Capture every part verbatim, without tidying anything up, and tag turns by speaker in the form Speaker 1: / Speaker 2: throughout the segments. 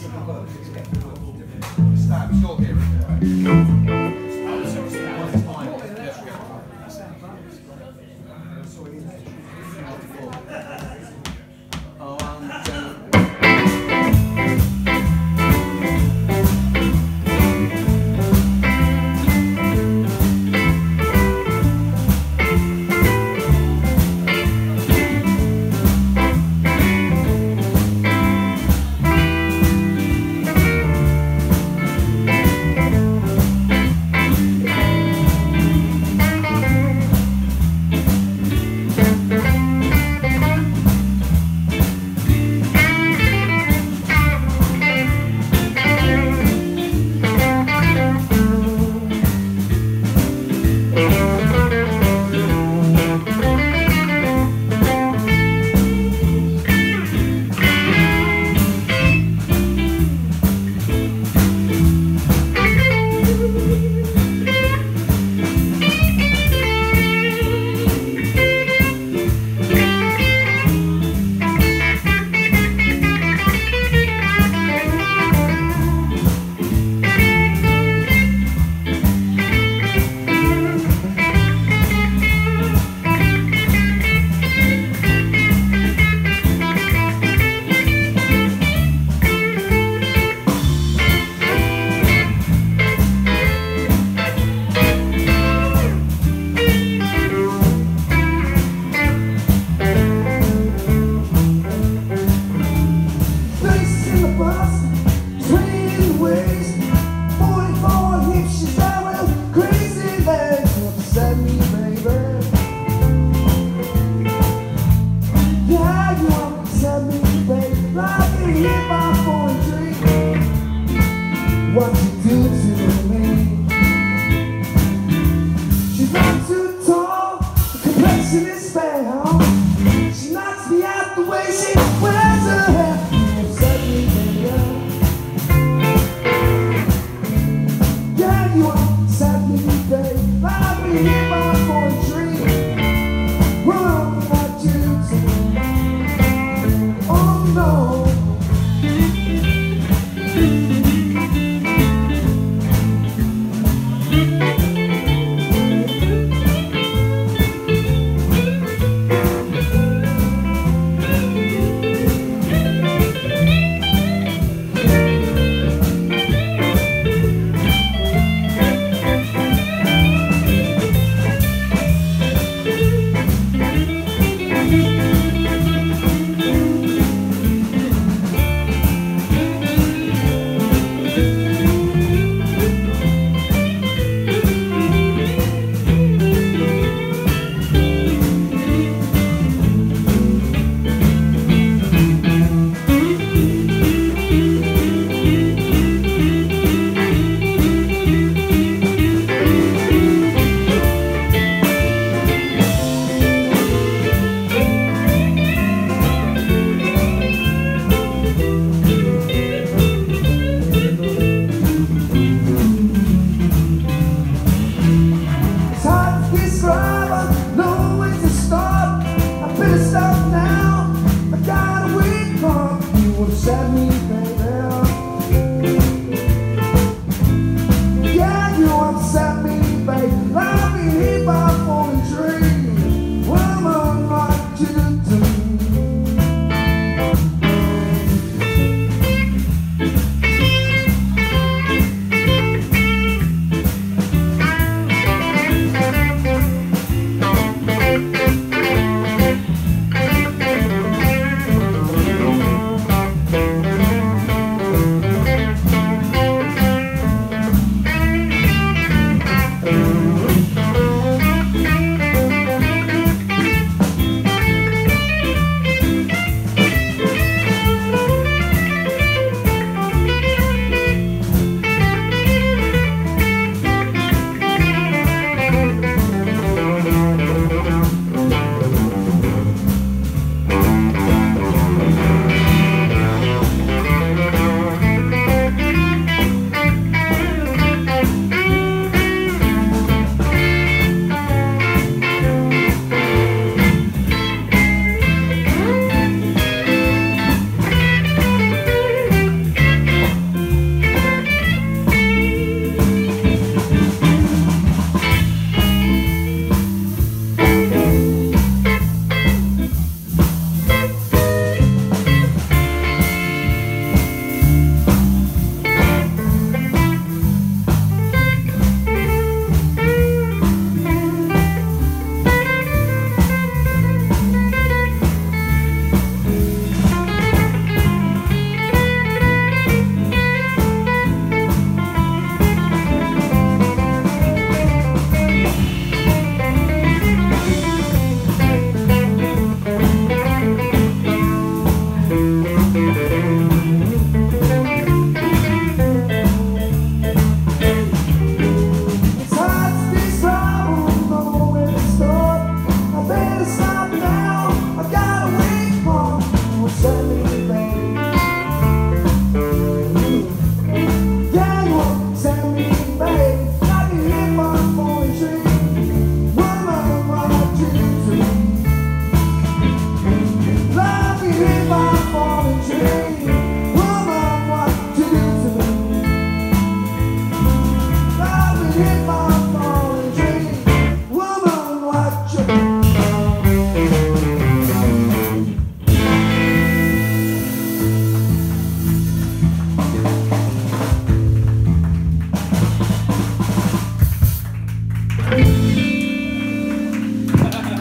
Speaker 1: Stab, you're here. What you do to me? She's not too tall, the complexion is fair. She knocks me out the way she wears her hair. You upset me, baby.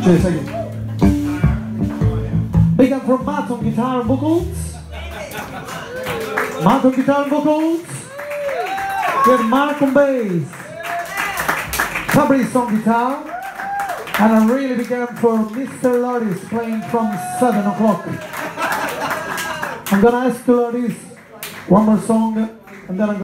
Speaker 2: Cheers, thank you. Big up from Matt on guitar and vocals. Matt on guitar and vocals. We have Mark on bass. Fabrice on guitar. And a really big up for Mister Loris playing from seven o'clock. I'm gonna ask Loris one more song and then I'm